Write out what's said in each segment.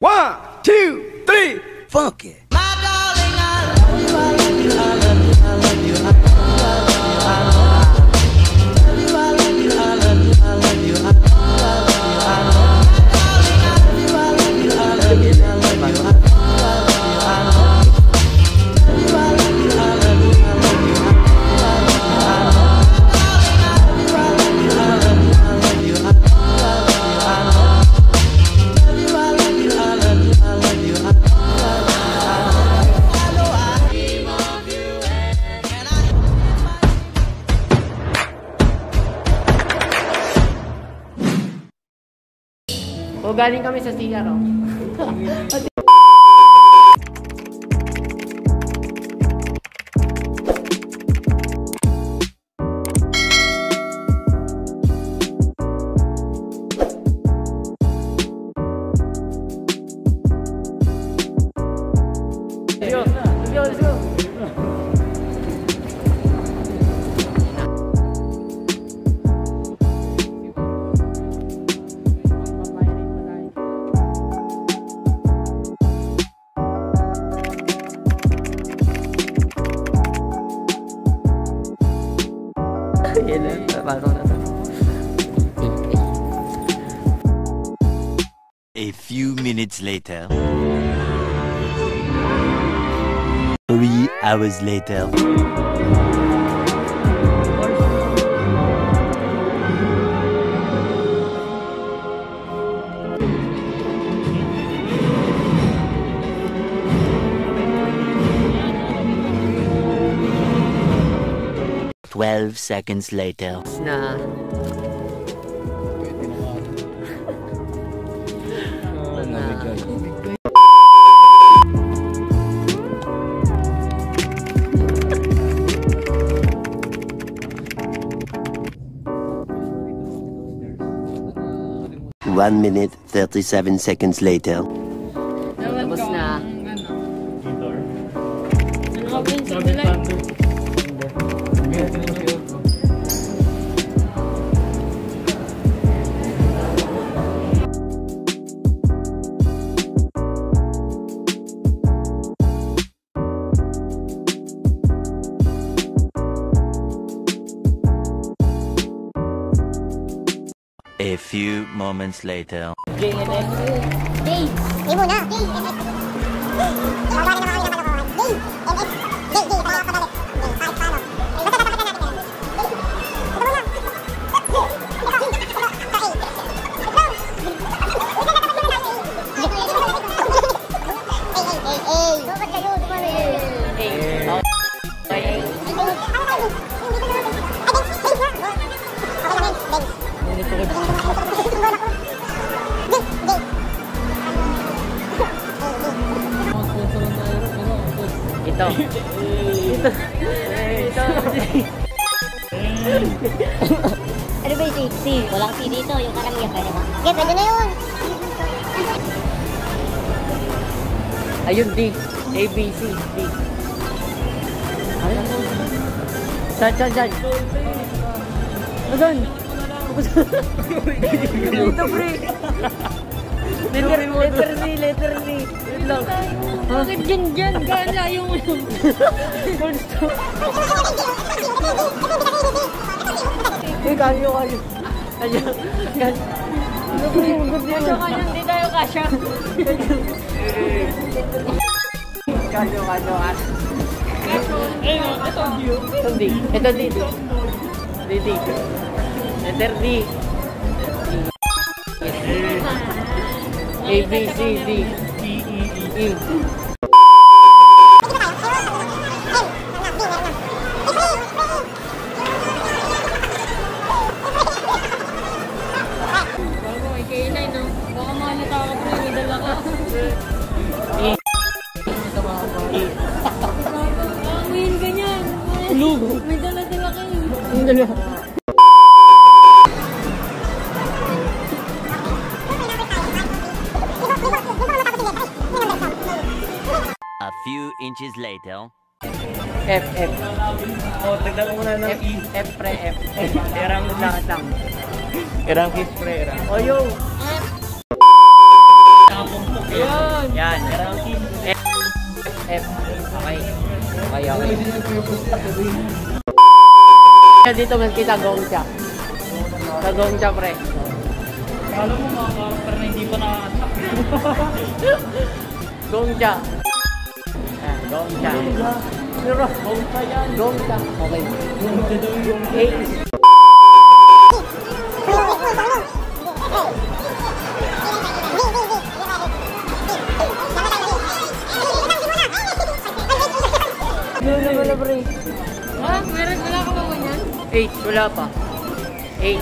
1, 2, 3, funk it. My darling, I love you, I love you, I love you, I love you, I love you, I love you. O galing kami sa CR, oh. Let's go. pasok na to. A few minutes later. 3 hours later. Twelve seconds later. Na. One minute, 37 seconds later. Tapos na. A few moments later. Ito. Ano ba yung safety? Walang C dito, yung karamihan pwede ba? Okay, pwede na yun! Ayun, D. A, B, C, D. Ayun. Saan? Saan? Dito, pre. Letter D. Wait lang. Bakit dyan? Gala yung Kayo. Hindi tayo kasya. Kayo. Ito D. Letter D. A, B, C, D, E. Kainay, no? Baka mga natakapre, may dala ka. Amin, ganyan. May dala-dala kayo. Ang dala. A few inches later. F. Oh, tagdala mo na ng E. F, pre, F. Erang Lahat lang. Erang kiss pre, erang. O, yo. Nakapumpok yun. Dito mas kita Gongcha. Sa Gongcha, pre. Alam mo mga karakter na hindi pa na-attack. Gongcha. Gongcha. Pero, Gongcha yan. Gongcha. Okay. Gongcha daw yung Hey. Wala, pre. Wala ka ba ganyan? 8, wala pa. 8.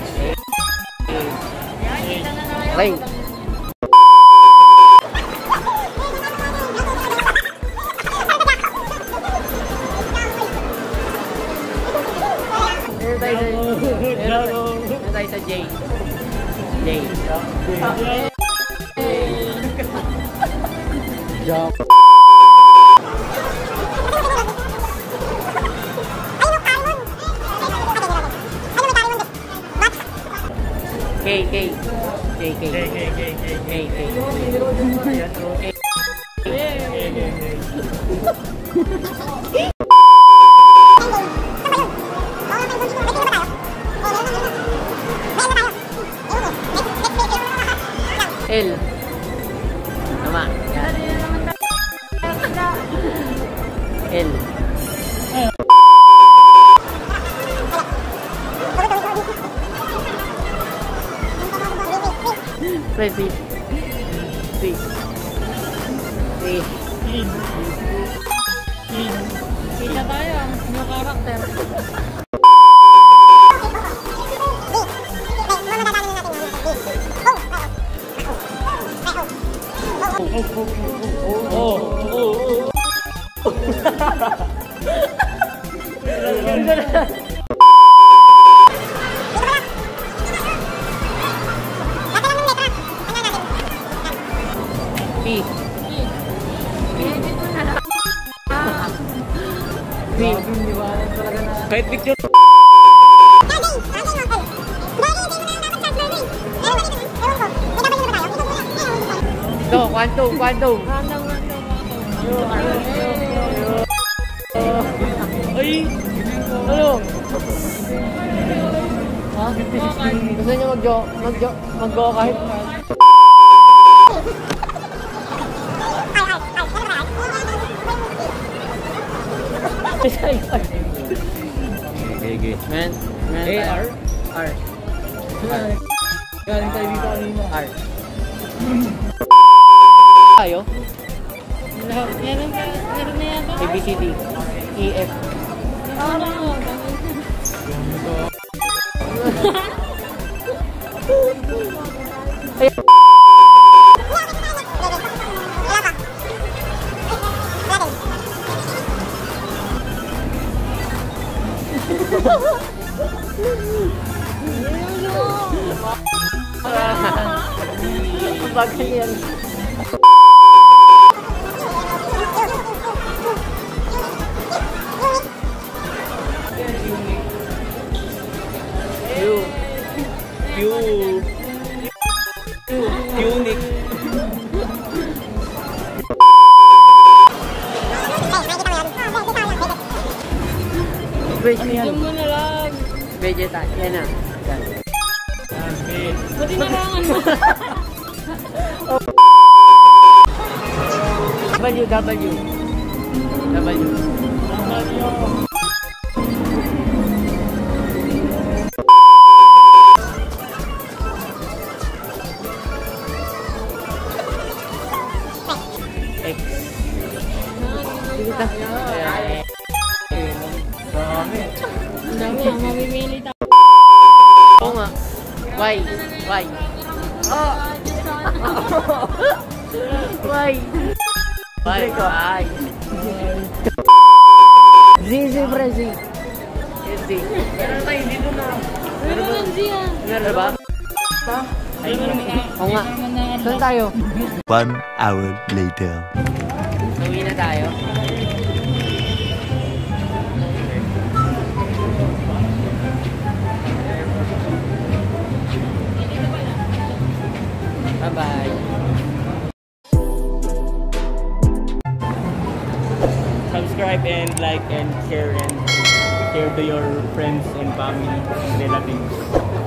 Okay. Meron tayo sa J. J. Jump. K. L. Tama. Yan. L. Press it. Kita tayo, new character. P. kahit picture. Ito, quantum. Ay! Ano? Ha? Gusto niyo mag-go kahit? Okay. Man. AR? R. Galing tayo dito kanina. R. Tayo? Meron na yata. A, B, C, D, E, F. Bagay yan. Unique. Vegetarian. Yung mo na lang. Vegetarian. Yan na. Buti narangan mo. W. X. Sige ta. Ang dami, mamimili tayo. Oo nga. Y. Oh! Y. Y. Z, pre, Z. Z. Meron tayo dito na. Meron man siya. Meron na ba? Oo nga. Saan tayo? 1 hour later. Uwi na tayo. Bye-bye. subscribe and like and share to your friends and family and relatives.